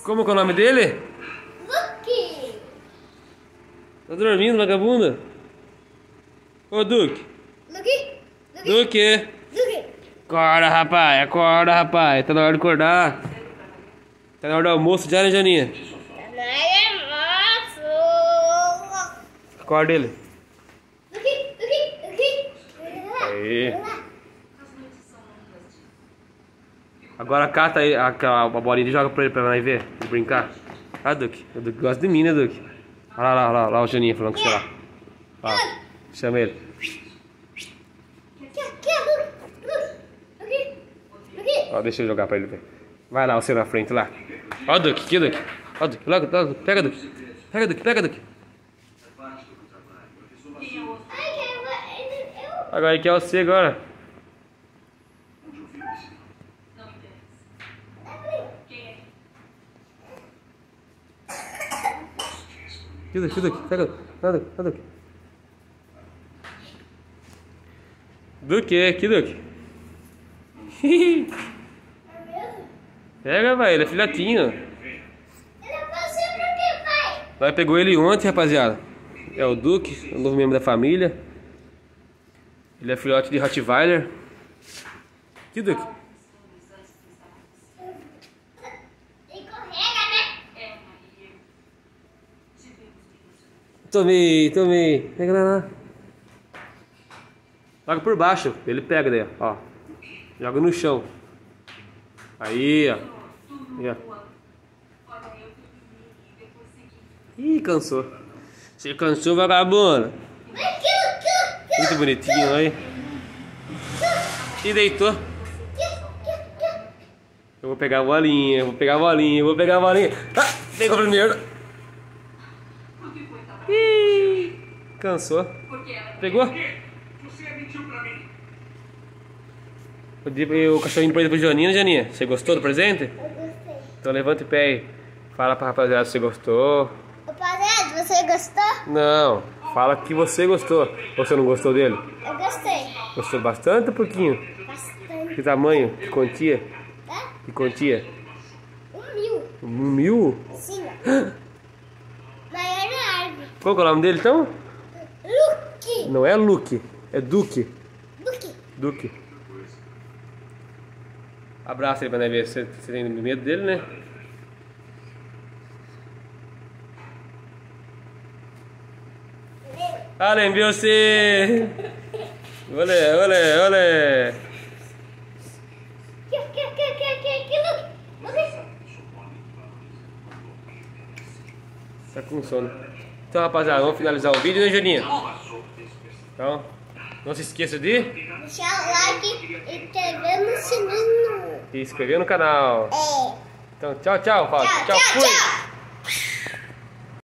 Como que é o nome dele? Luke. Tá dormindo, vagabunda? Ô, Duque. Luke. Duque. Luke. Acorda, rapaz. Acorda, rapaz. Tá na hora de acordar. Tá na hora do almoço já, né, Janinha? Acorda ele. Aí. Agora cata aí a bolinha e joga pra ele pra nós ver. Pra brincar. Ah, Duque. O Duque gosta de mim, né, Duque? Olha lá o Janinha falando com você lá. Ó, chama ele. Ó, deixa eu jogar pra ele ver. Vai lá, você na frente lá. Ó, Duque, aqui, Duque. Ó, Duque, logo, pega, Duque. Pega, Duque, pega, Duque. Agora aqui é você agora. Aqui, Duque, pega, Duque. Duque, aqui, Duque. Pega, vai, ele é filhotinho. Nós pegou ele ontem, rapaziada. É o Duque, o novo membro da família. Ele é filhote de Rottweiler. Que Duque? Tomei. Pega lá. Joga por baixo, ele pega daí, ó. Joga no chão. Aí, ó. Aí, ó. Ih, cansou. Você cansou, vagabundo? Muito bonitinho, aí. E deitou. Eu vou pegar a bolinha, Ah, pegou primeiro. Ih, cansou. Pegou? Eu dei o cachorrinho pra ele pro Joninho, Janinha. Você gostou do presente? Eu gostei. Então levanta o pé aí. Fala pra rapaziada se você gostou. Rapaziada, você gostou? Não, fala que você gostou. Ou você não gostou dele? Eu gostei. Gostou bastante ou pouquinho? Bastante. Que tamanho? Que quantia? Tá? Que quantia? 1.000. 1.000? Sim. Maior na árvore. Qual que é o nome dele então? Luke. Não é Luke, é Duque. Luke. Duque. Abraça ele pra nós ver. Você tem medo dele, né? Ah, lembrei você! Olé! Tá com sono. Então, rapaziada, vamos finalizar o vídeo, né, Juninha? Então, não se esqueça de Deixar o like e inscrever no sininho. se inscrever no canal. É. Então, tchau. Fala. Tchau. Fui.